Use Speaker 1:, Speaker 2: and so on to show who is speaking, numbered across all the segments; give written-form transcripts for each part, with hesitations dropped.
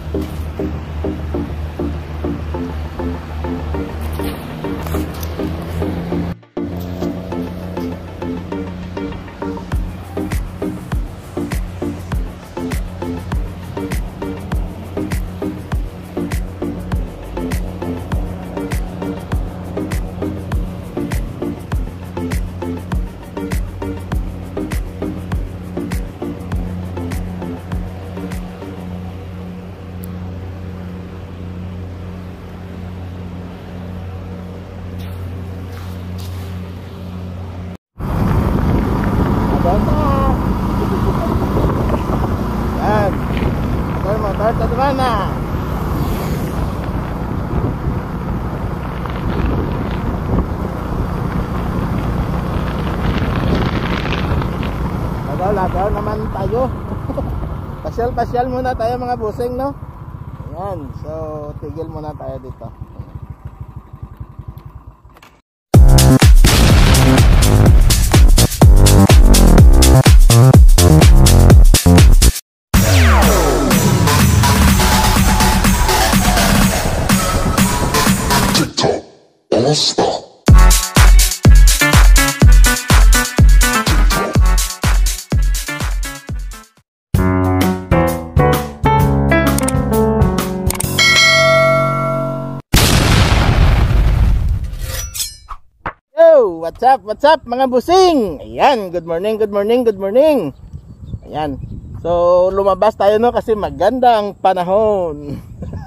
Speaker 1: Motor mana? Lagaw naman tayo. Pasyal muna tayo mga busing, no? Ayan, so tigil muna tayo dito. What's up mga busing? Ayan, good morning. Ayan, so lumabas tayo, no, kasi maganda ang panahon.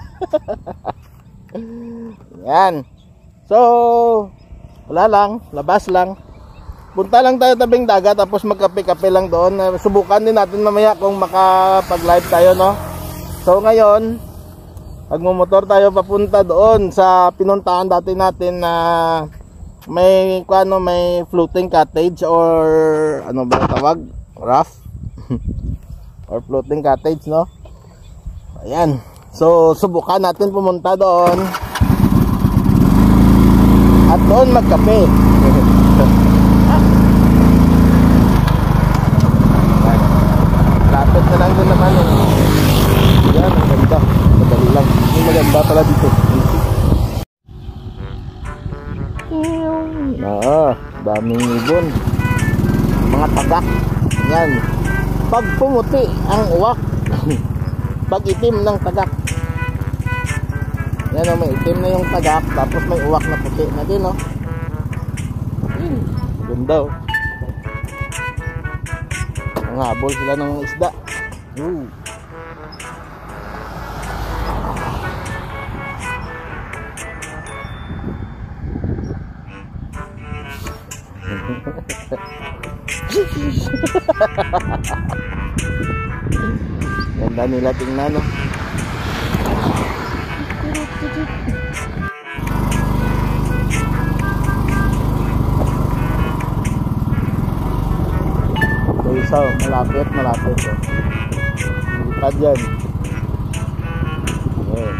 Speaker 1: Ayan, so wala lang, labas lang. Punta lang tayo tabing dagat, tapos magkape-kape lang doon. Subukan din natin mamaya kung makapag-live tayo, no. So ngayon, magmumotor tayo papunta doon sa pinuntahan dati natin na may floating cottage, or ano ba tawag, raft or floating cottage, no. Ayan, so subukan natin pumunta doon at doon magkape. Lapit na lang din naman yun. Ayan, maganda, madali lang. May maganda pala dito. Daming ibon, mga tagak. Yan, pag pumuti ang uwak, pag itim ng tagak. Yan, may itim na yung tagak, tapos may uwak na puti na din, no. Ganda, oh. Ang habol sila ng isda. Ganda nila tingnan, no. So, malapit, oh. Lipad yan. Okay.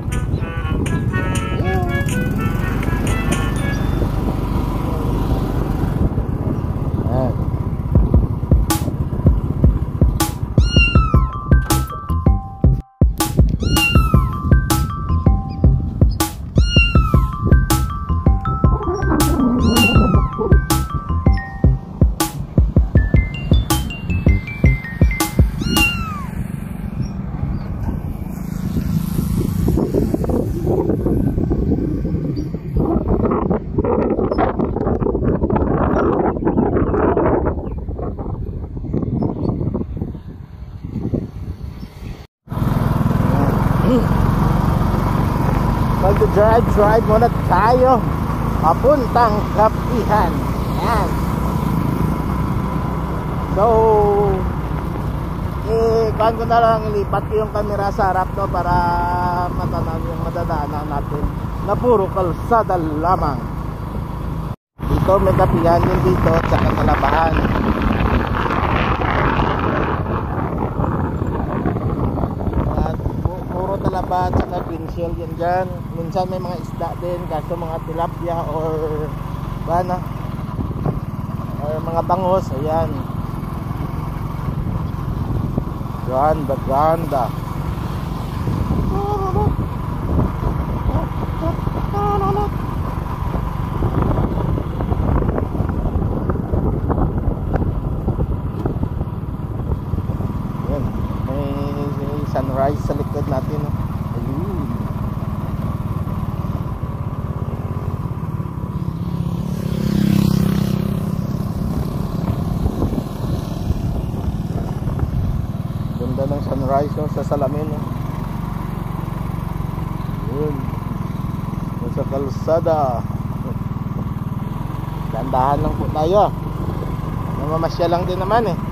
Speaker 1: Mag-drive muna tayo papuntang Kapihan. Yan. So kuhan ko na lang, ilipat ko yung camera sa harap, no, para matanaw yung madadaanan natin na puro kalsada lamang. Dito may Kapihan din dito, tsaka Talabahan. Talaba at saka pinsyel yan dyan. Minsan may mga isda din, kaso mga tilapia or bana or mga bangos. Ayan, ganda. sunrise sa likod natin. Ayun. Ganda ng sunrise no, sa salamin no. Ayun. Sa kalsada. Dandahan lang po tayo. Namamasya lang din naman eh.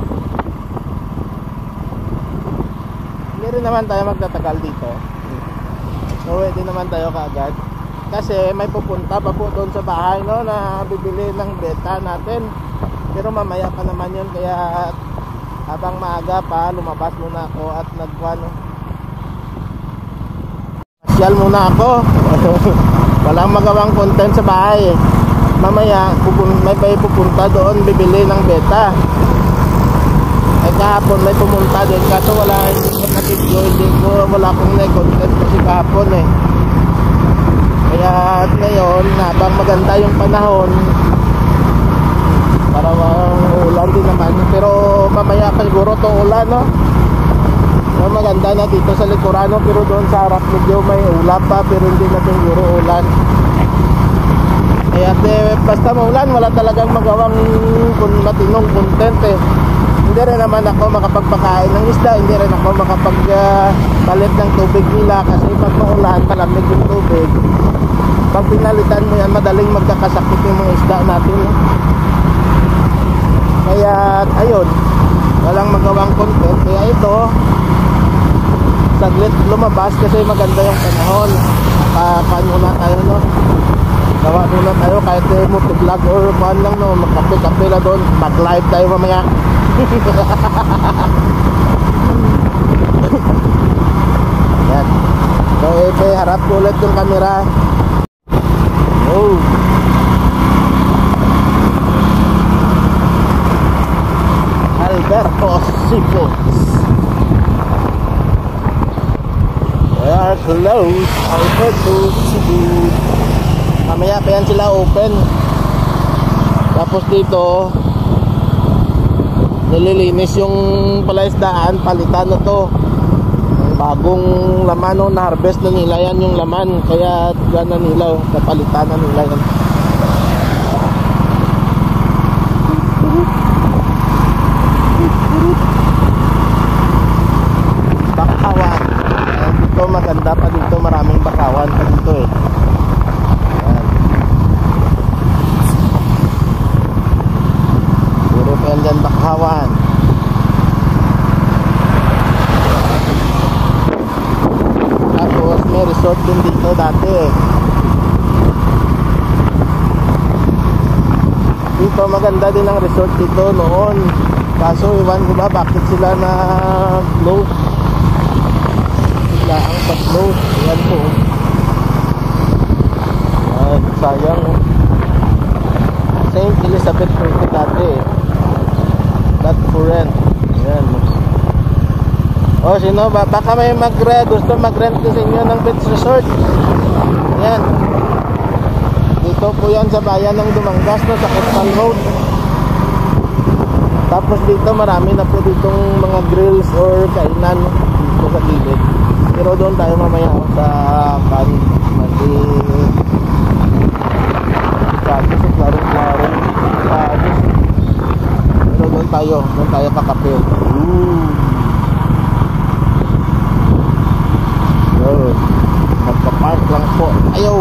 Speaker 1: Hindi rin naman tayo magtatagal dito. Uwi din naman tayo kaagad. Kasi may pupunta pa po doon sa bahay no, na bibili ng beta natin. Pero mamaya pa naman yun. Kaya habang maaga pa, lumabas muna ako at nagwano. Pasyal muna ako. Walang magawang content sa bahay eh. Mamaya may pupunta doon bibili ng beta. Eh kahapon may pumunta din kaso wala wala akong content kasi kahapon eh. Kaya ngayon habang maganda yung panahon, para ulan din naman, pero mamaya pa siguro to ulan no. So, maganda na dito sa Licorano, pero doon sa harap medyo may ulap pa, pero hindi na siguro ulan. Kaya basta maulan, wala talagang magawang matinong content eh. Hindi rin naman ako makapagpakain ng isda, hindi rin ako makapagpalit ng tubig nila kasi pag maulan, malamig yung tubig. Pag pinalitan mo yan, madaling magkakasakit yung mga isda natin. Kaya ayun, walang magawang content. Kaya ito, saglit lumabas kasi maganda yung panahon. Paano muna tayo no? Gawa muna tayo kahit motovlog or paano lang no, magkape-kape na doon, mag-live tayo mamaya. Yan. So harap ko ulit yung camera. Oh. Alberto Seafoods. We are close. Alberto Seafoods. Mamaya pa yan sila open. Tapos dito nililinis yung palaisdaan, palitan na to. Bagong laman no, na-harvest na nila yan yung laman. Kaya gana nila, napalitan na nila yan. Bakawan. Dito maganda pa dito, maraming bakawan pa dito eh. Puro pa yan dyan bakawan. Tapos may resort din dito dati. Dito maganda din ang resort dito noon. Kaso iwan ko ba bakit sila na close. Sila ang pa-close. Yan po. Ay, sayang. St. Elizabeth City dati. Not for rent. Yan. O sino ba? Baka may gusto mag-rent sa inyo ng beach resort. Yan. Dito po yan sa bayan ng Dumangas no, sa Coastal Road. Tapos dito marami na po ditong mga grills or kainan dito sa gilid. Pero doon tayo mamaya sa klarong-klarong pero doon tayo kakape. Magpa-park lang po. Ayaw.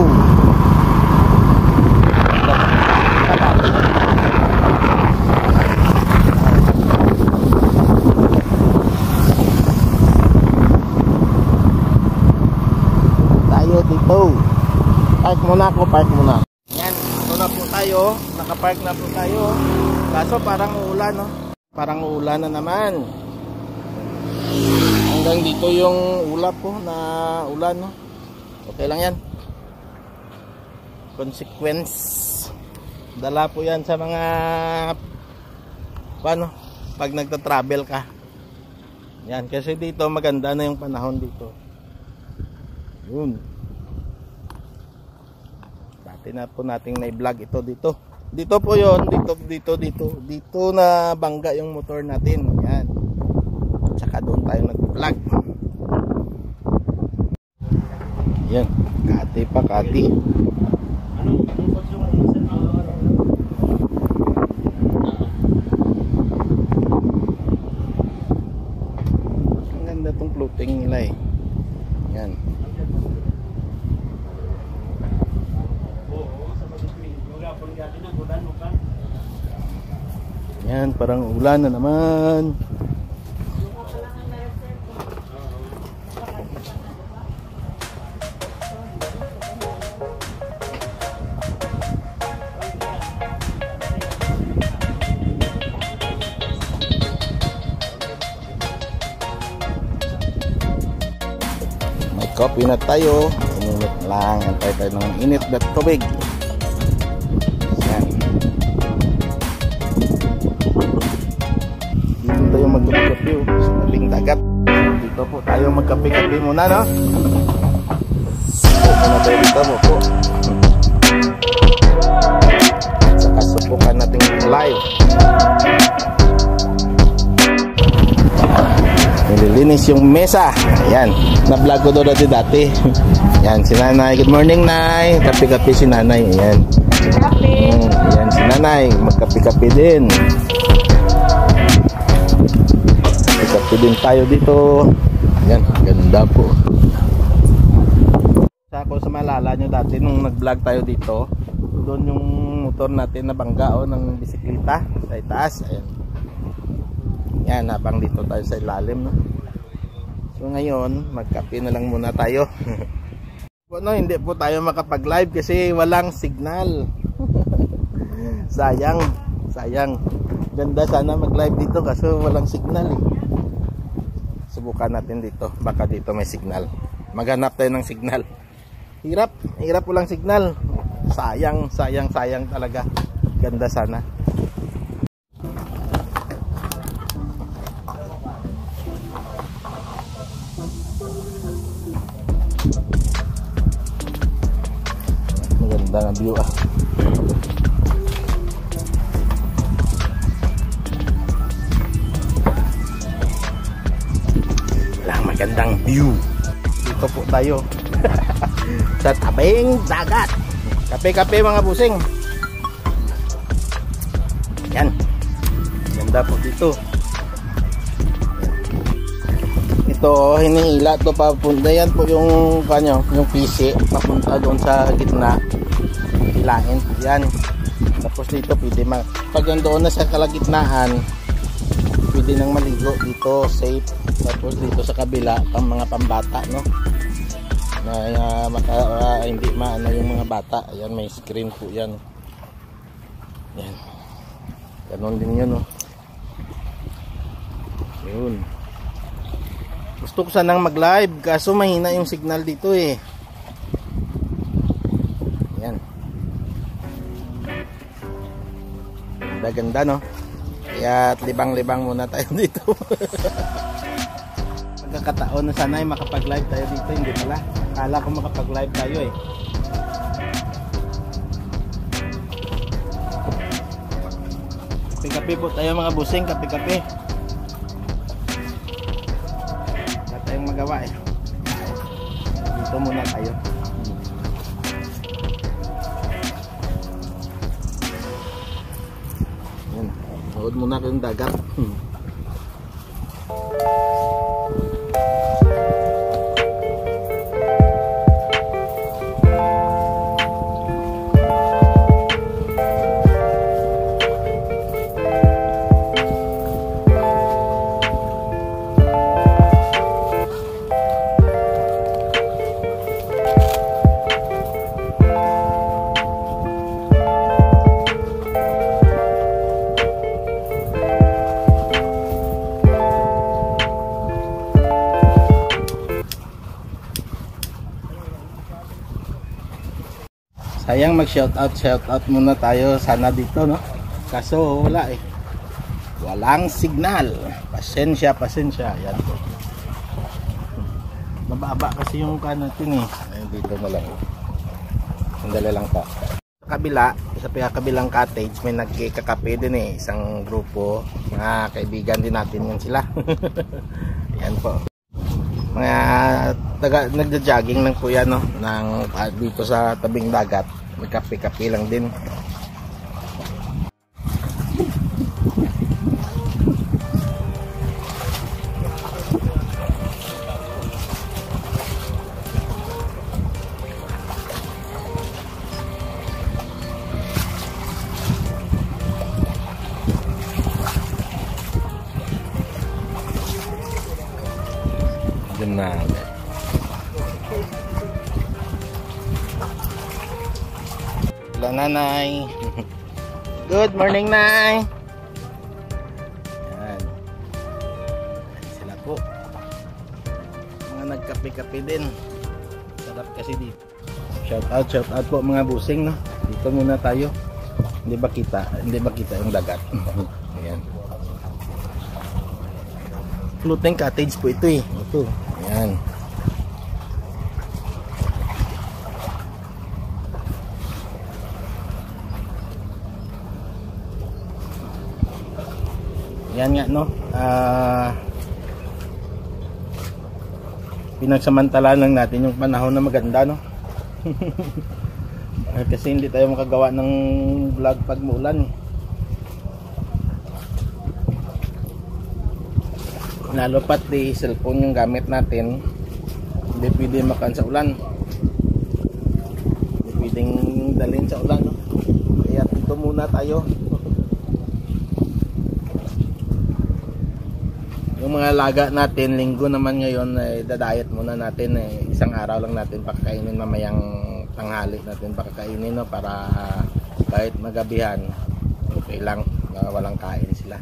Speaker 1: Tayo dito. Park muna ako, park muna. Yan, ito na po tayo. Nakapark na po tayo. Kaso parang uulan, no? Parang uulan na naman. Hanggang dito yung ulap po na ulan, no? Okay lang yan. Consequence. Dala po yan sa mga paano, pag nagta-travel ka. Yan, kasi dito maganda na yung panahon dito. Yun. Dati na po nating na-vlog ito dito. Dito po yun, dito na bangga yung motor natin. Yan. Tsaka doon tayo nag-vlog. Yan, kati pa, kati. Ang ganda tong floating nila eh. Yan. Yan, parang ulan na naman. May coffee na tayo. Init lang. Antay tayo ng init na tubig. Yan. Dito tayo magkape-kape sa tabing dagat. Dito po tayo magkape-kape muna, no? Muna tayo dito mo po. Saka subukan natin live. Nililinis yung mesa. Ayan, na-vlog ko doon dati. Ayan, si Nanay. Good morning, Nay. Kape-kape si Nanay. Ayan. Ayan, si Nanay. Magkape-kape din. Kape din tayo dito. Ayan, ganda po. Ako sa malala nyo dati nung nag-vlog tayo dito, doon yung motor natin nabangga ng bisikleta sa itaas. Ayan. Yan, habang dito tayo sa ilalim, no? So ngayon, magkape na lang muna tayo. No, hindi po tayo makapag-live kasi walang signal. Sayang, sayang. Ganda sana mag-live dito kasi walang signal eh. Subukan natin dito, baka dito may signal. Maghanap tayo ng signal. Hirap, hirap walang signal. Sayang, sayang, sayang talaga. Ganda sana. Maganda nga view ah. Walang magandang view. Dito po tayo sa tabing dagat. Kape-kape mga busing. Yan. Ganda po dito. Ito, hinihila to papunta. Yan po yung kanyo, yung PC papunta doon sa gitna. Hilain po yan. Tapos dito pwede pag nandoon na sa kalagitnaan, pwede nang maligo dito, safe. Tapos dito sa kabila, pang mga pambata, no? Na hindi maano yung mga bata. Ayan, may screen po yan. Yan. Ganon din yun, no? Yun. Gusto ko sanang mag-live kaso mahina yung signal dito eh. Yan. Ganda-ganda, no? Kaya libang-libang muna tayo dito. Pagkakataon na sana ay makapag-live tayo dito, hindi pala. Akala ko makapag-live tayo eh. Kape-kape po tayo mga busing, kape-kape. Wala tayong magawa eh. Dito muna tayo. Yan, nood muna kayong dagat. Sayang mag-shoutout muna tayo sana dito, no? Kaso wala eh. Walang signal. Pasensya. Yan po. Mababa kasi yung natin eh. Ayun, dito na lang. Sandali lang pa. Sa kabila, sa kabilang cottage, may nagkikakape din eh. Isang grupo. Mga kaibigan din natin yan sila. Yan po. Mga nagja-jogging lang po yan, no, dito sa tabing dagat. Magkape-kape lang din. Hello, Nanay. Good morning, Nay. Yan. Sila po. Mga nagkape-kape din. Sarap kasi dito. Shout out po mga busing, no. Dito muna tayo. Hindi ba kita yung dagat. Ayan. Floating cottage po ito eh. Ito. Ayan. Yan nga, no. Pinagsamantala lang natin yung panahon na maganda, no. Kasi hindi tayo makagawa ng vlog pag muulan. Lalo pat di cellphone yung gamit natin, hindi pwede makan sa ulan, hindi pwedeng dalhin sa ulan, no? Kaya dito muna tayo. Yung mga laga natin, linggo naman ngayon, dadayat muna natin. Isang araw lang natin pakakainin, mamayang tanghali natin pakakainin, no? Para kahit magabihan, okay lang, walang kain sila.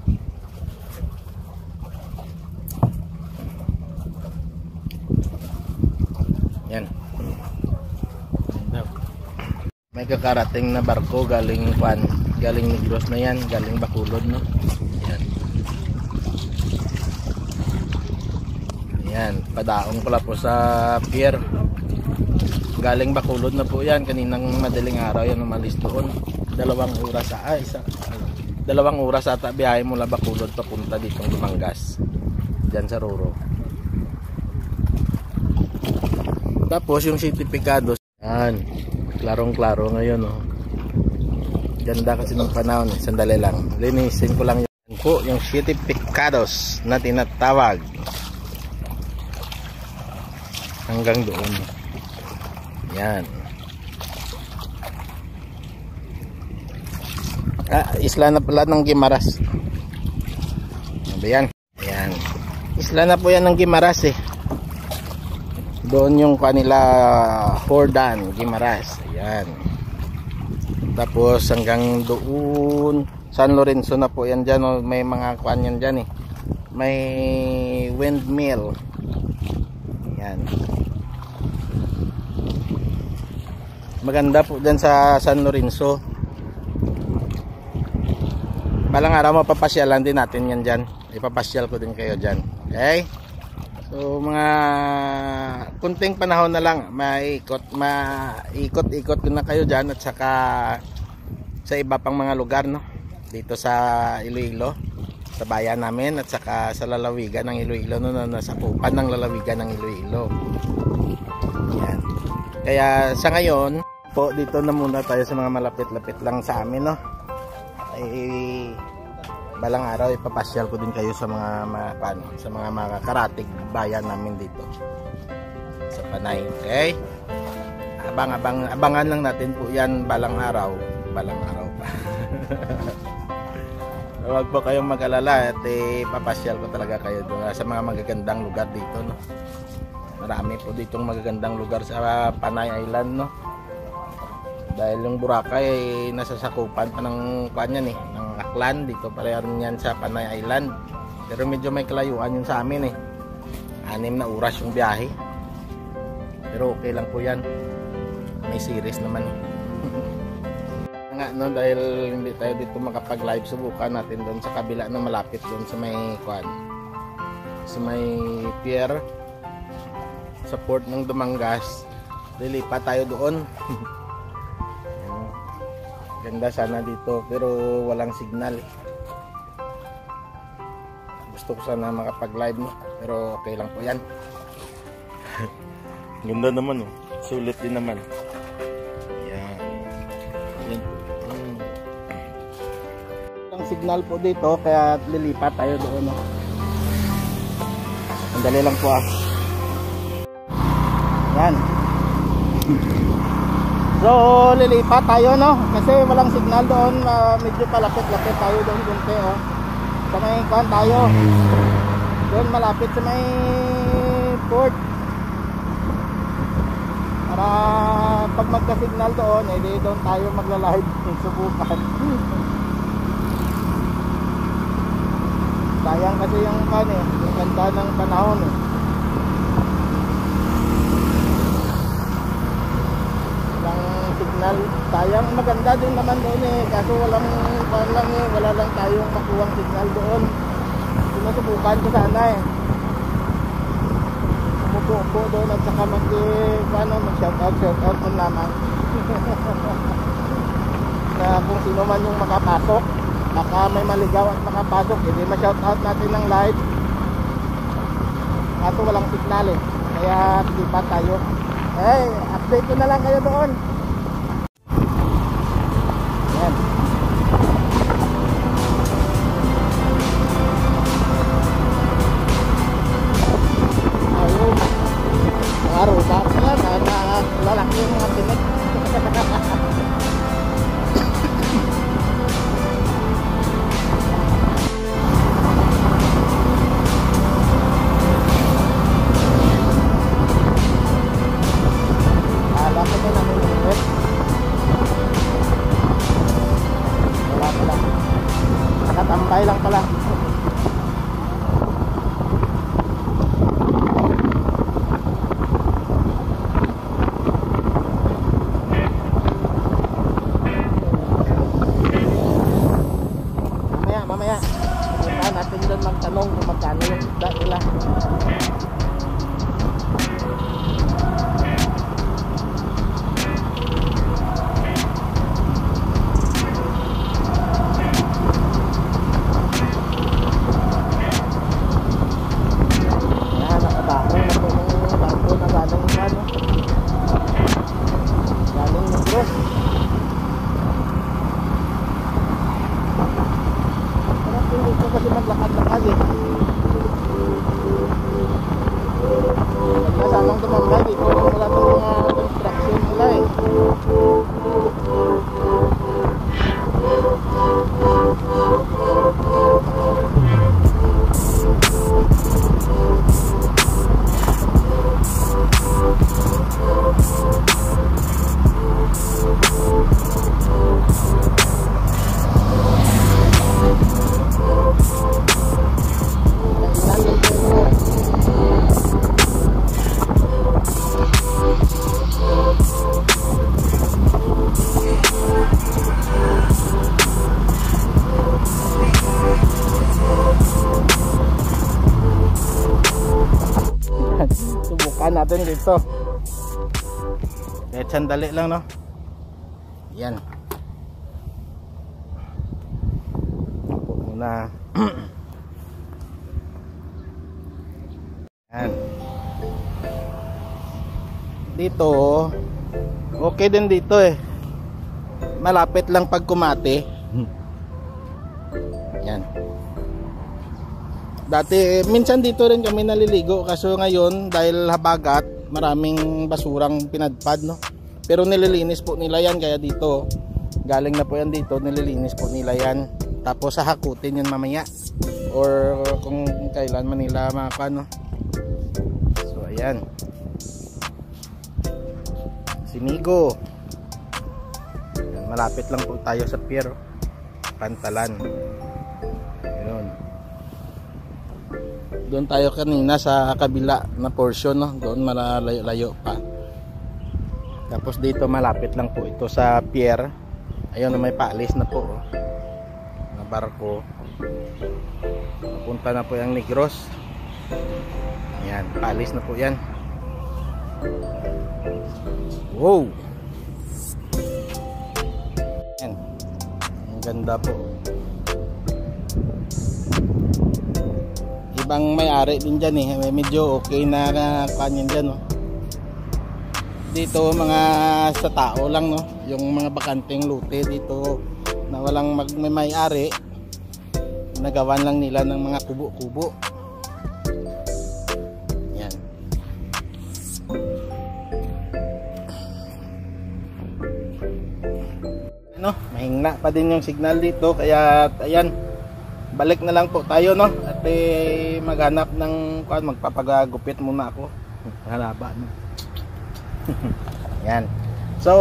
Speaker 1: Yan. May kakarating na barko galing Negros na yan, galing Bacolod, no? Yan. Yan, padaong pala po sa pier. Galing Bacolod na po yan, kaninang madaling araw yan umalis doon. 2 oras ata biyahe mula Bacolod papunta ditong Dumangas, dyan sa Roro. Tapos yung City Picados, yan, klarong-klaro ngayon, oh. Ganda kasi ng panahon, sandali lang, linisin ko lang yan po yung City Picados na tinatawag. Hanggang doon. Yan. Isla na pala ng Guimaras. Ayan. Ayan. Isla na po yan ng Guimaras eh. Doon yung kanila Hordan, Guimaras. Ayan. Tapos hanggang doon San Lorenzo na po yan dyan, oh. May mga kuan yan dyan eh. May windmill. Ayan. Maganda po dyan sa San Lorenzo. Balang araw mapapasyalan din natin yan dyan. Ipapasyal ko din kayo dyan. Okay? So mga kunting panahon na lang, maikot-ikot ko na kayo dyan. At saka sa iba pang mga lugar, no? Dito sa Iloilo, sa bayan namin. At saka sa lalawigan ng Iloilo, no? Nasakupan ng lalawigan ng Iloilo. Yan. Kaya sa ngayon po, dito na muna tayo sa mga malapit-lapit lang sa amin, no? Balang araw ipapasyal ko din kayo sa mga karatig bayan namin dito sa Panay. Okay? Abangan lang natin po yan balang araw pa. Huwag po kayong mag-alala at ipapasyal ko talaga kayo doon sa mga magagandang lugar dito, no? Marami po ditong magagandang lugar sa Panay Island, no? Dahil yung Boracay nasa sakupan pa ng kanyan eh, ng Aklan. Dito pala rin yan sa Panay Island. Pero medyo may kalayuan yun sa amin eh. 6 na oras yung biyahe. Pero okay lang po yan. May series naman eh. Nga, no, dahil hindi tayo dito makapag-live, subukan natin doon sa kabila na malapit doon sa may kuan, sa may pier, sa port ng Dumangas. Lilipat tayo doon. Ganda sana dito pero walang signal eh. Gusto ko sana makapag live, no? Pero okay lang po yan. Ganda naman oh. Sulit din naman. Yan. Yan. Ang signal po dito kaya lilipat tayo doon oh. Andali lang po ah. Yan. So lilipat tayo no kasi walang signal doon, medyo palapit-lapit tayo doon kunti oh. Sa may kuan tayo. Doon malapit sa may port. Para pag magka-signal doon, edi doon tayo magla-live subukan. Sayang kasi yung kan eh, yung ganda ng panahon eh. Walang signal, sayang, maganda din naman doon eh, kaso walang kan lang eh, wala lang tayong makuwang signal doon. Sinusubukan ko sana eh. Umupo doon at saka mag-shoutout mo naman. Na kung sino man yung makapasok, baka may maligaw at makapasok, hindi ma-shoutout natin ng live. Kaso walang signal eh, kaya lipat tayo. Hey, update ko na lang kayo doon. Yan. Ayun. Mga rusa pala, lalaki yung mga tinig. Nakatambay lang pala. Mamaya punta natin doon magtanong kung magkano yung isda nila. Kasi maglakad-lakad eh. Nasamang tumambay dito, wala itong mga construction nila eh. Subukan natin dito. Kahit sandali lang no. Yan. Upo muna. Yan. Dito okay din dito eh. Malapit lang pag kumati. Yan. Dati minsan dito rin kami naliligo kaso ngayon dahil habagat maraming basurang pinadpad no. Pero nililinis po nila yan kaya dito galing na po yan dito, nililinis po nila yan. Tapos sahakutin yan mamaya or kung kailan man nila makano. So ayan. Simigo. Malapit lang po tayo sa pier Pantalan. Ayun. Doon tayo kanina sa kabila na portion no? Doon malayo-layo pa. Tapos dito malapit lang po ito sa pier. Ayun, may paalis na po oh. Na barko. Papunta na po yung Negros. Ayan, paalis na po yan. Wow. Ayan. Ang ganda po. bang may-ari din dyan medyo okay na kanyan dyan, no? Dito mga sa tao lang, no? Yung mga bakanteng lote dito na walang may-ari, nagawan lang nila ng mga kubo-kubo. Yan. Ano, mahingna pa din yung signal dito, kaya ayan, balik na lang po tayo, no? At maghanap ng magpapagupit muna ako. Halaban. Yan. So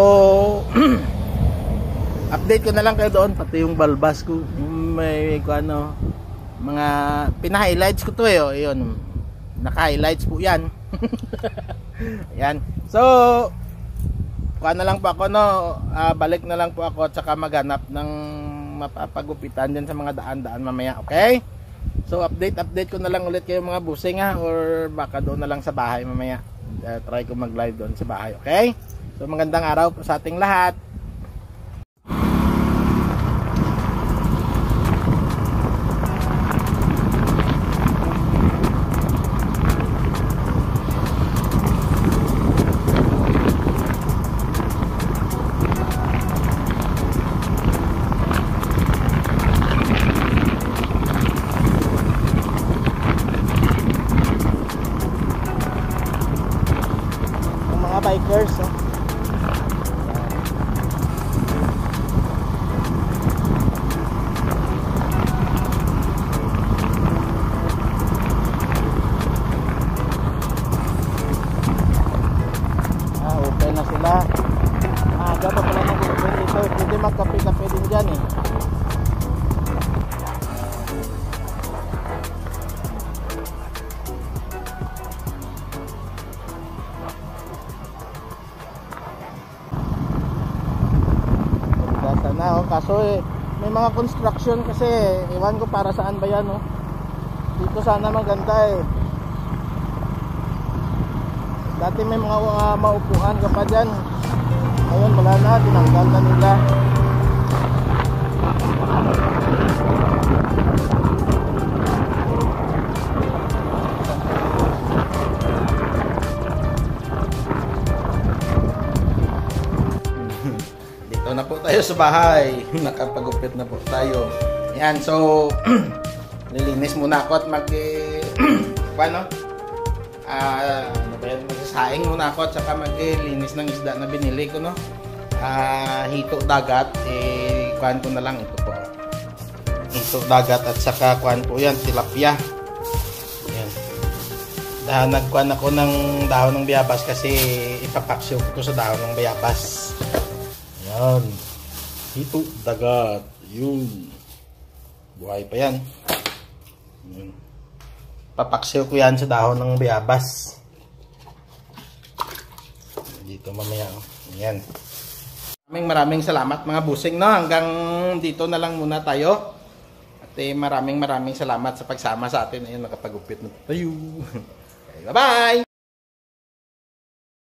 Speaker 1: update ko na lang kayo doon, pati yung balbas ko. May mga pina-highlights ko to yun. Naka-highlights po yan. Yan. So na lang po ako, no? Balik na lang po ako at saka maghanap ng mapapagupitan dyan sa mga daan-daan mamaya, okay? So update ko na lang ulit kayo mga busing, or baka doon na lang sa bahay mamaya. Try ko mag-live doon sa bahay, okay? So magandang araw po sa ating lahat. Bikers, open na sila. Aga pa pala nag-open dito. Pwede magkape-kape din dyan kaso may mga construction kasi, iwan ko para saan ba yan, dito sana maganda dati may mga maupuan ka pa dyan, ayun wala na, tinanggal na nila. Na po tayo sa bahay. Nakapagupit na po tayo. Yan, so lilinis muna ako at magsasaing muna ako at saka maglinis ng isda na binili ko, no? Hito dagat, kuhan ko na lang ito po. Hito dagat at saka kuhan po yan, tilapia. Yan. Nagkuhan ako ng dahon ng bayabas kasi ipapaksyo ko sa dahon ng bayabas. Yan. Hito dagat. Yun. Buhay pa yan. Papaksiw ko yan sa dahon ng bayabas. Dito mamaya. Yan. Maraming salamat mga busing, no? Hanggang dito na lang muna tayo. At maraming salamat sa pagsama sa atin. Ayun, nakapagupit na tayo. Okay, bye-bye!